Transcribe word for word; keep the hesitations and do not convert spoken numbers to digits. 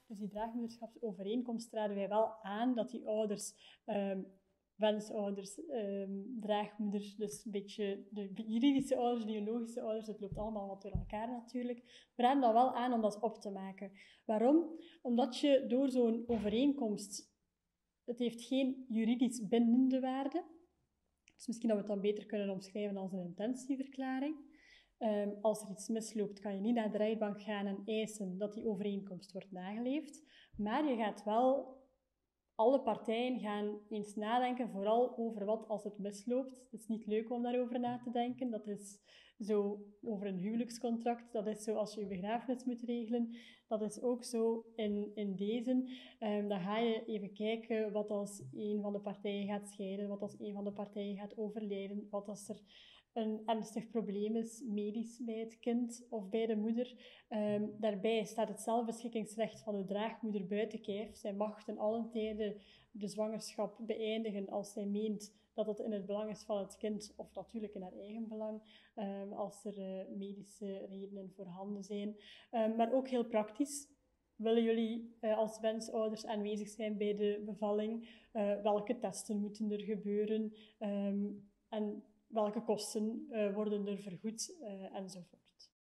dus die draagmoederschapsovereenkomst, raden wij wel aan dat die ouders, um, wensouders, um, draagmoeders, dus een beetje de juridische ouders, biologische ouders, het loopt allemaal wat door elkaar natuurlijk, we raden dat wel aan om dat op te maken. Waarom? Omdat je door zo'n overeenkomst, het heeft geen juridisch bindende waarde, dus misschien dat we het dan beter kunnen omschrijven als een intentieverklaring. Um, als er iets misloopt, kan je niet naar de rechtbank gaan en eisen dat die overeenkomst wordt nageleefd. Maar je gaat wel, alle partijen gaan eens nadenken, vooral over wat als het misloopt. Het is niet leuk om daarover na te denken. Dat is zo over een huwelijkscontract. Dat is zo als je je begrafenis moet regelen. Dat is ook zo in, in deze. Um, dan ga je even kijken wat als een van de partijen gaat scheiden, wat als een van de partijen gaat overlijden, wat als er een ernstig probleem is, medisch bij het kind of bij de moeder. Um, daarbij staat het zelfbeschikkingsrecht van de draagmoeder buiten kijf. Zij mag ten allen tijde de zwangerschap beëindigen als zij meent dat het in het belang is van het kind, of natuurlijk in haar eigen belang, um, als er uh, medische redenen voorhanden zijn. Um, maar ook heel praktisch. Willen jullie uh, als wensouders aanwezig zijn bij de bevalling? Uh, welke testen moeten er gebeuren? Um, en welke kosten uh, worden er vergoed, uh, enzovoort.